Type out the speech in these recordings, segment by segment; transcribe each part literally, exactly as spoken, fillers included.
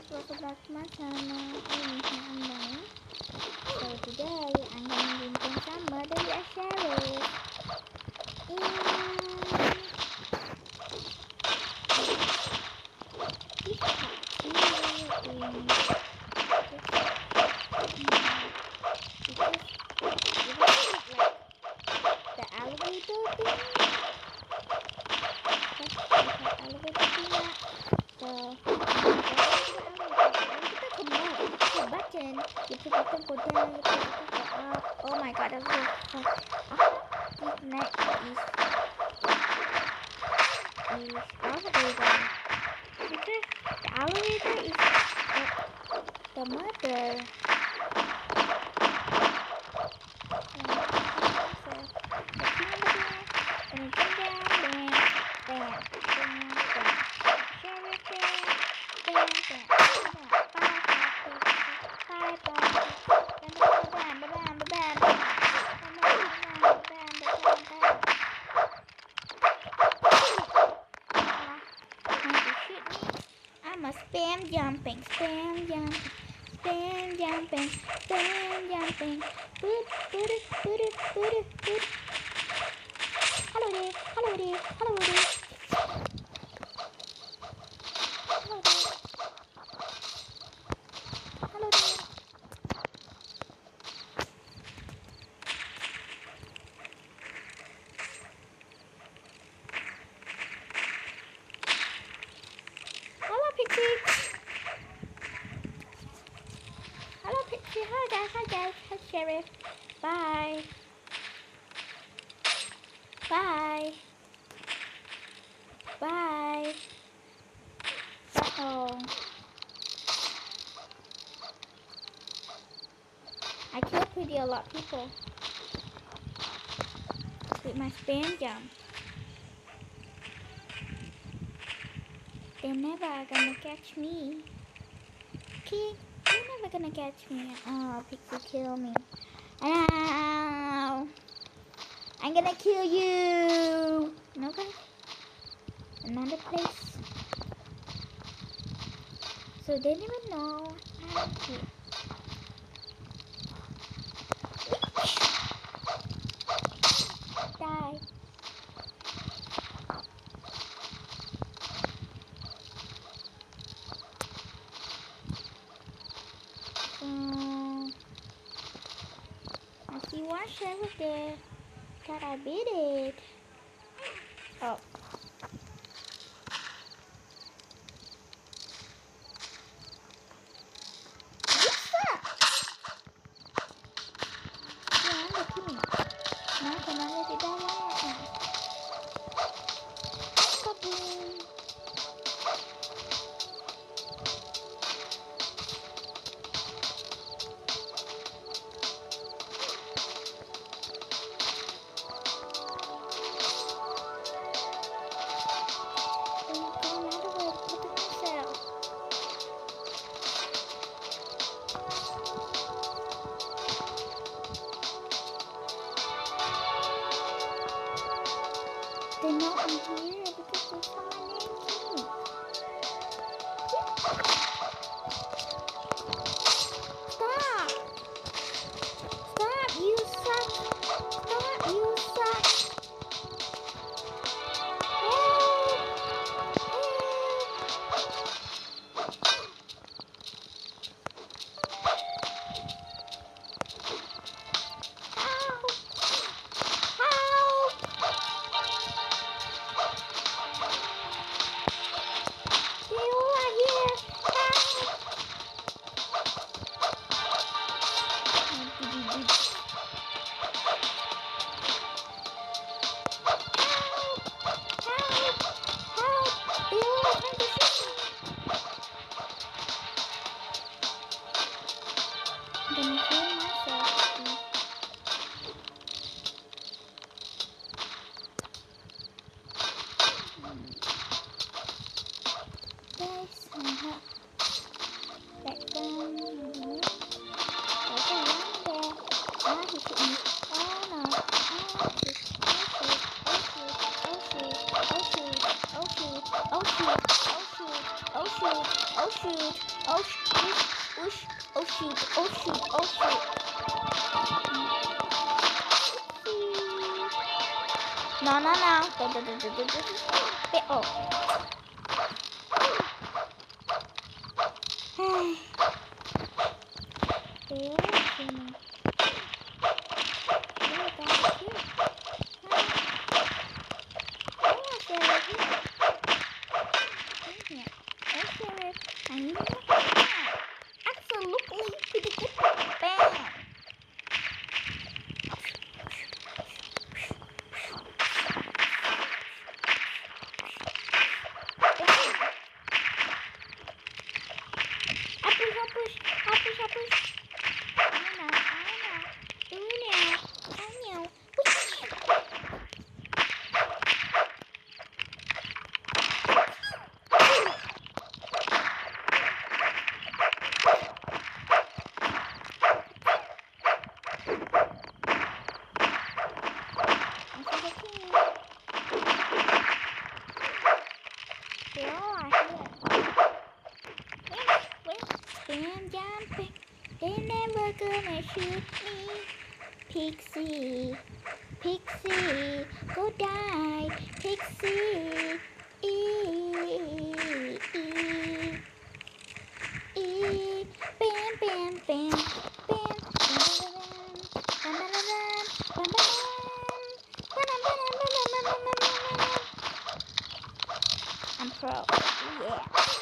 welcome back to my channel. I'm Amber. So today I'm going to do some murder as sheriff. And this part two in because it was like the elevator thing. Because the elevator thing. So button, you put button for down, you put button for up. Oh my god, that's so fun. This neck is is elevator. Because the elevator is the, the murder. And so the king of the and it goes down, bam, bam, bam, bam. Sheriff there, bam, bam, bam, five, five, five, five, bam, bam, bam, bam, bam, bam. I'm a spam jumping, spam jumping, spam jumping, spam jumping. Boop, boop, boop, boop, boop. Hello there, hello there, hello there. Hello there. Hello there. Hello, Pixie. Hello, Pixie. Hi, guys. Hi, guys. Hi, Sheriff. Bye. Bye. Bye. Uh-oh. I killed pretty a lot of people with my spam jump. They're never gonna catch me. Okay, they're never gonna catch me. Oh, Pixie kill me. Ow! I'm gonna kill you. No, guys. Another place. So they never know I'm here. Die. So I see one sheriff there. Thought I beat it. Oh. What's up? Yeah, I'm the king. Now can I let it die one more time? Kaboom. Oh, sh oh, sh oh shoot, oh shoot, oh shoot. No, no, no. Do, do, do, do, do, do, do. Oh. Absolutely pretty good. Bam. I'm jumping, they're never gonna shoot me. Pixie, Pixie, go die, Pixie. E, e, e, bam, bam, bam, bam, bam, bam, bam, I'm pro, yeah.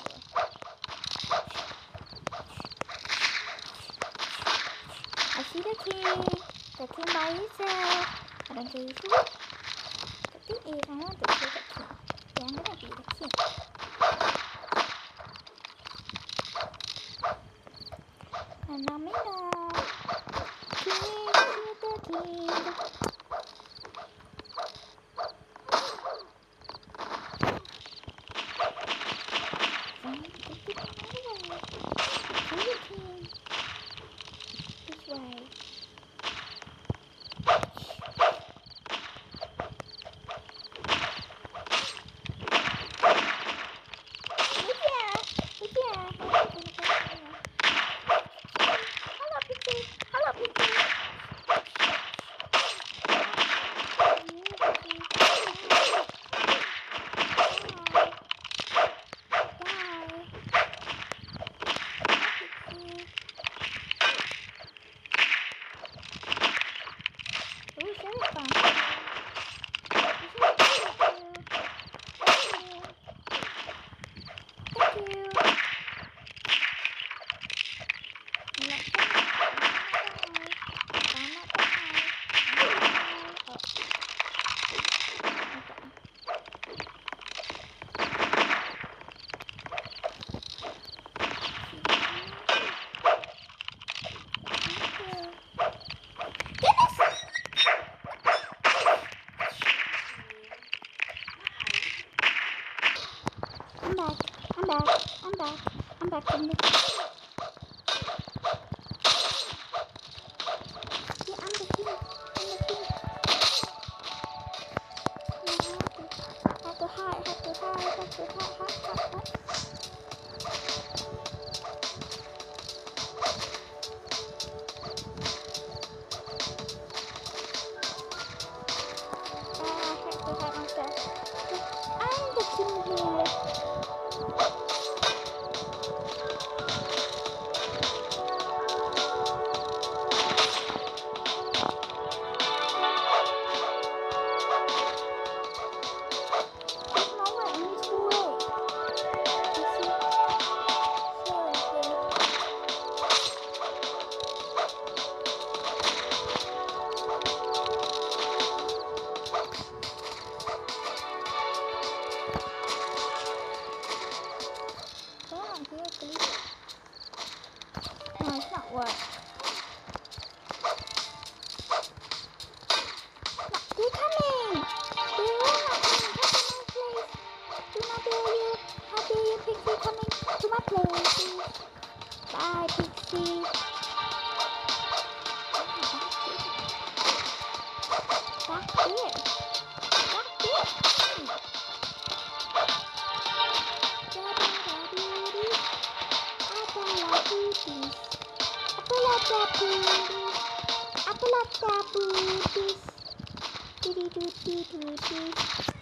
I see the king, the king by himself. I don't care if you look. The thing is, I want to kill the king. Yeah, I'm gonna be the king. And now me know. King, shoot the king. Kill the king. This way. I'm back. I'm back. I'm back. I'm back from the. Yeah, I'm the king. I'm the king. I have to hide. Have to hide. Have to hide. Hide. Hide. Hide. Ah, I have to hide myself. I'm the king here. No, it's not work. No, they're coming! They're all not coming. Come to my place. Do not dare you. How dare you, Pixie, coming to my place. Bye, Pixie. Back here. Back here. like booties. I pull up that booties. I pull up that booties. Doody doo doo doo doo.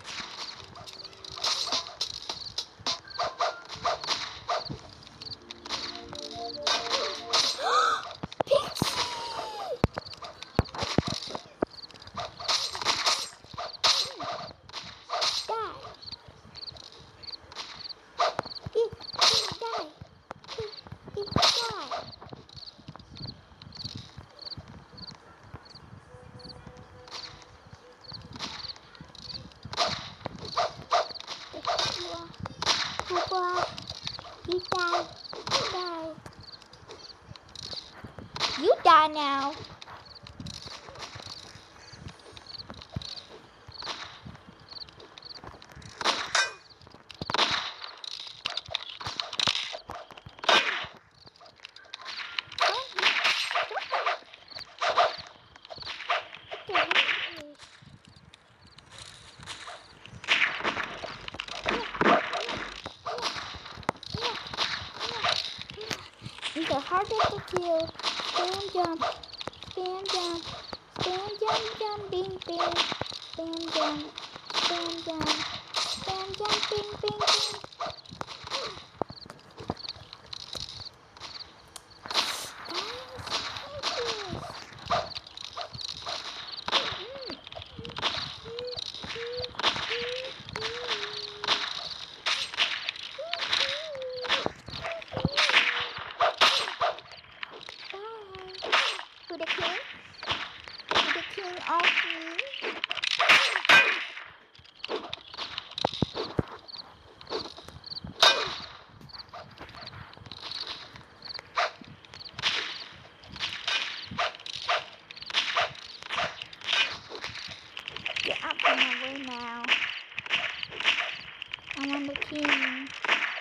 You die. You die. You die now. The harder to kill, spam jump, spam jump, spam jump, jump, bing, bing, spam jump, spam jump, spam jump, bing, bing, bing. To the king, to the king of me. Get up in my way now. I want the king.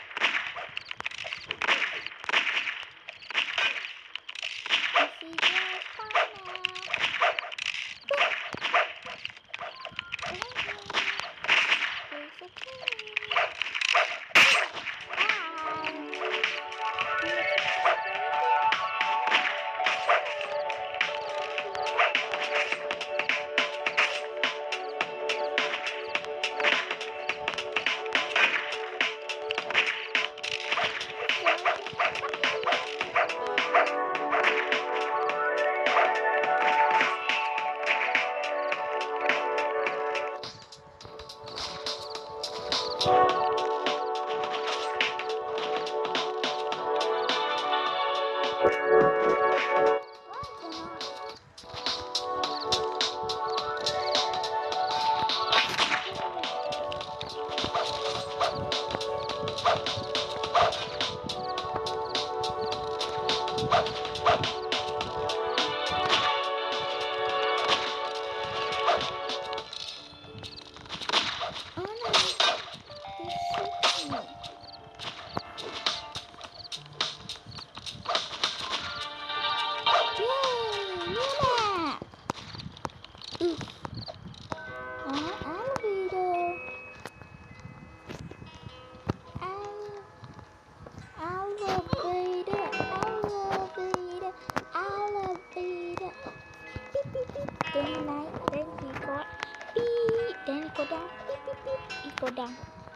Go down.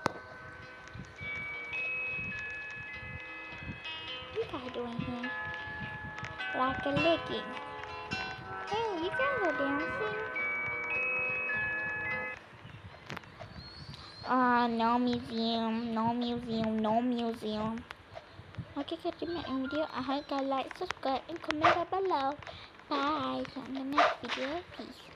You guys doing here? Like a licking. Hey, you guys are dancing. Uh, no museum, no museum, no museum. Okay, catch you in video. I hope you guys like, subscribe, and comment down below. Bye. See you in the next video. Peace.